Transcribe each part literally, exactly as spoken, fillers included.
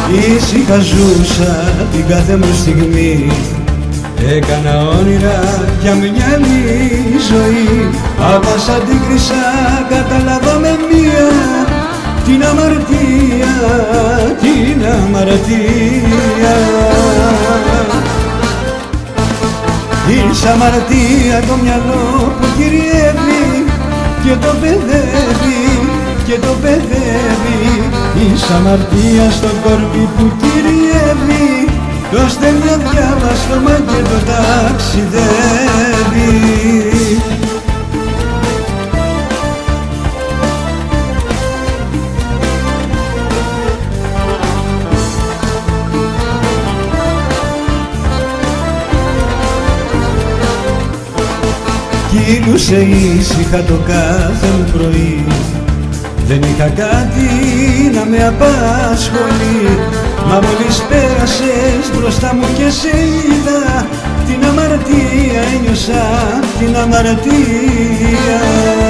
Ήσυχα ζούσα την κάθε μου στιγμή, έκανα όνειρα για μια άλλη ζωή. Απ' σαν την κρυσά καταλάβαμε μία, την αμαρτία, την αμαρτία. Εις αμαρτία το μυαλό που κυριεύει και το παιδεύει, και το παιδεύει. Εις αμαρτία στο κόρπι που κυριεύει, το στέλνει αδιάβαστο και το ταξιδεύει. Κυλούσε ήσυχα το κάθε μου πρωί, δεν είχα κάτι να με απασχολεί. Μα μόλις πέρασες μπροστά μου και σε είδα, την αμαρτία ένιωσα, την αμαρτία.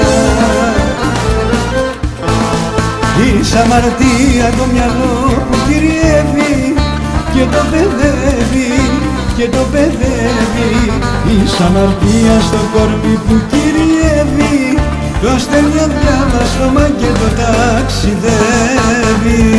Εις αμαρτία το μυαλό που κυριεύει και το παιδεύει, και το παιδεύει. Εις αμαρτία στο κόρπι που κυριεύει, το στέλνει αδιάβαστο και το ταξιδεύει.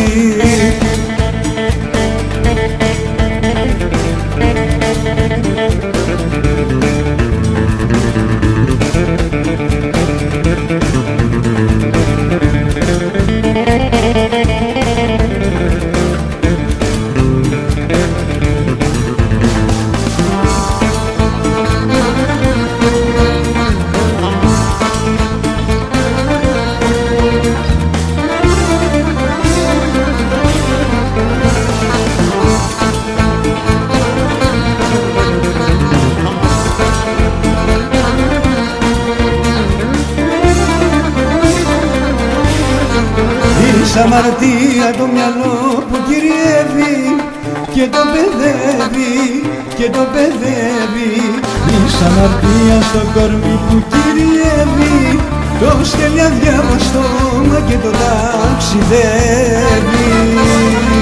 Εις αμαρτία το μυαλό που κυριεύει και το παιδεύει, και το παιδεύει. Εις αμαρτία στο κορμί που κυριεύει, το στέλνει αδιάβαστο και το ταξιδεύει.